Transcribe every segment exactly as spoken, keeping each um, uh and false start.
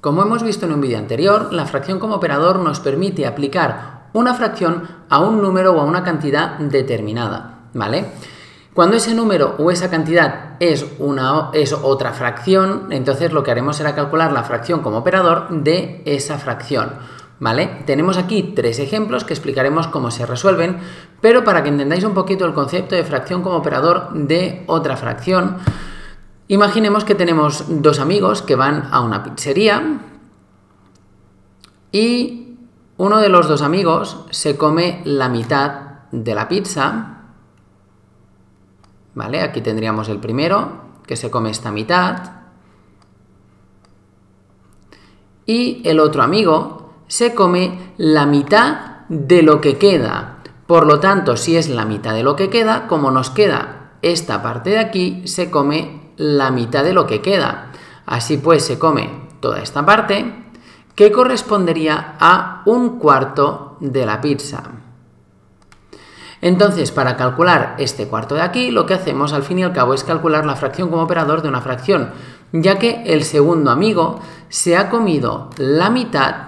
Como hemos visto en un vídeo anterior, la fracción como operador nos permite aplicar una fracción a un número o a una cantidad determinada, ¿vale? Cuando ese número o esa cantidad es, una, es otra fracción, entonces lo que haremos será calcular la fracción como operador de esa fracción, ¿vale? Tenemos aquí tres ejemplos que explicaremos cómo se resuelven, pero para que entendáis un poquito el concepto de fracción como operador de otra fracción, imaginemos que tenemos dos amigos que van a una pizzería y uno de los dos amigos se come la mitad de la pizza. ¿Vale? Aquí tendríamos el primero, que se come esta mitad. Y el otro amigo se come la mitad de lo que queda. Por lo tanto, si es la mitad de lo que queda, como nos queda esta parte de aquí, se come la mitad de lo que queda. Así pues, se come toda esta parte, que correspondería a un cuarto de la pizza. Entonces, para calcular este cuarto de aquí, lo que hacemos al fin y al cabo es calcular la fracción como operador de una fracción, ya que el segundo amigo se ha comido la mitad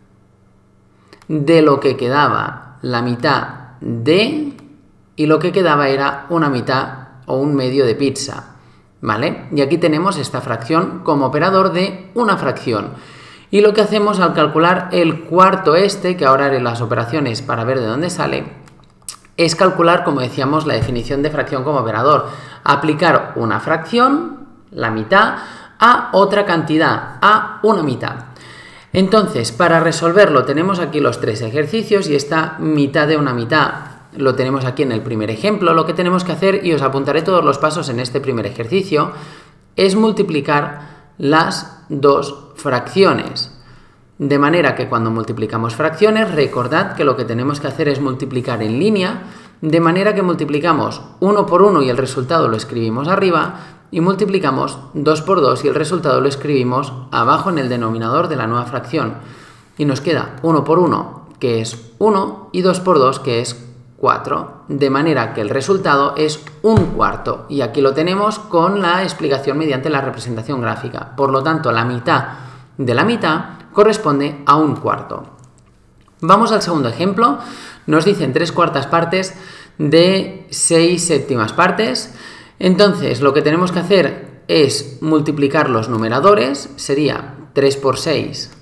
de lo que quedaba, la mitad de, y lo que quedaba era una mitad o un medio de pizza, ¿vale? Y aquí tenemos esta fracción como operador de una fracción. Y lo que hacemos al calcular el cuarto este, que ahora haré las operaciones para ver de dónde sale, es calcular, como decíamos, la definición de fracción como operador. Aplicar una fracción, la mitad, a otra cantidad, a una mitad. Entonces, para resolverlo tenemos aquí los tres ejercicios y esta mitad de una mitad lo tenemos aquí en el primer ejemplo. Lo que tenemos que hacer, y os apuntaré todos los pasos en este primer ejercicio, es multiplicar las dos fracciones. De manera que cuando multiplicamos fracciones, recordad que lo que tenemos que hacer es multiplicar en línea, de manera que multiplicamos uno por uno y el resultado lo escribimos arriba, y multiplicamos dos por dos y el resultado lo escribimos abajo en el denominador de la nueva fracción. Y nos queda uno por uno, que es uno, y dos por dos, que es cuatro. De manera que el resultado es un cuarto. Y aquí lo tenemos con la explicación mediante la representación gráfica. Por lo tanto, la mitad de la mitad corresponde a un cuarto. Vamos al segundo ejemplo. Nos dicen tres cuartas partes de seis séptimas partes. Entonces, lo que tenemos que hacer es multiplicar los numeradores, sería tres por seis,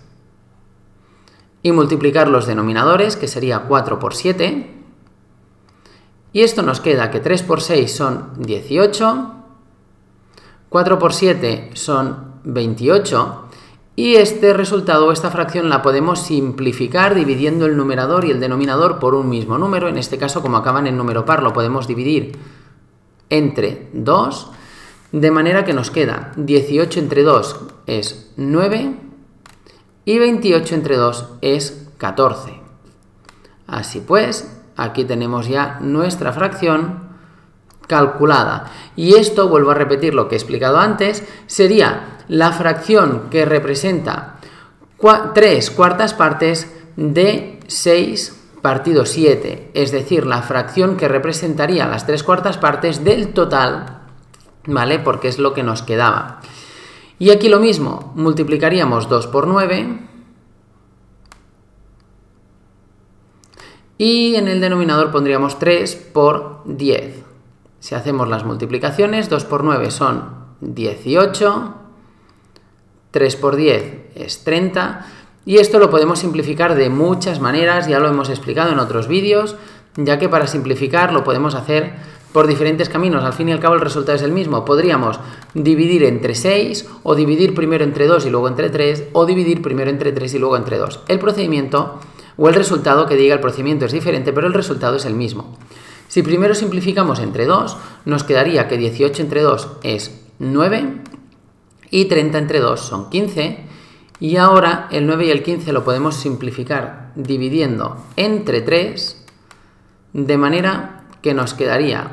y multiplicar los denominadores, que sería cuatro por siete. Y esto nos queda que tres por seis son dieciocho, cuatro por siete son veintiocho, y este resultado, esta fracción, la podemos simplificar dividiendo el numerador y el denominador por un mismo número. En este caso, como acaban en número par, lo podemos dividir entre dos, de manera que nos queda dieciocho entre dos es nueve y veintiocho entre dos es catorce. Así pues, aquí tenemos ya nuestra fracción calculada. Y esto, vuelvo a repetir lo que he explicado antes, sería la fracción que representa tres cuartas partes de seis partido siete, es decir, la fracción que representaría las tres cuartas partes del total, ¿vale? Porque es lo que nos quedaba. Y aquí lo mismo, multiplicaríamos dos por nueve y en el denominador pondríamos tres por diez. Si hacemos las multiplicaciones, dos por nueve son dieciocho, tres por diez es treinta, y esto lo podemos simplificar de muchas maneras, ya lo hemos explicado en otros vídeos, ya que para simplificar lo podemos hacer por diferentes caminos. Al fin y al cabo el resultado es el mismo. Podríamos dividir entre seis, o dividir primero entre dos y luego entre tres, o dividir primero entre tres y luego entre dos. El procedimiento, o el resultado, que diga el procedimiento es diferente, pero el resultado es el mismo. Si primero simplificamos entre dos, nos quedaría que dieciocho entre dos es nueve, y treinta entre dos son quince, y ahora el nueve y el quince lo podemos simplificar dividiendo entre tres, de manera que nos quedaría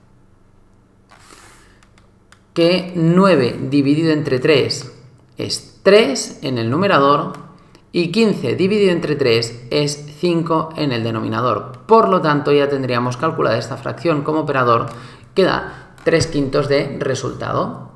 que nueve dividido entre tres es tres en el numerador y quince dividido entre tres es cinco en el denominador. Por lo tanto, ya tendríamos calculada esta fracción como operador que da tres quintos de resultado.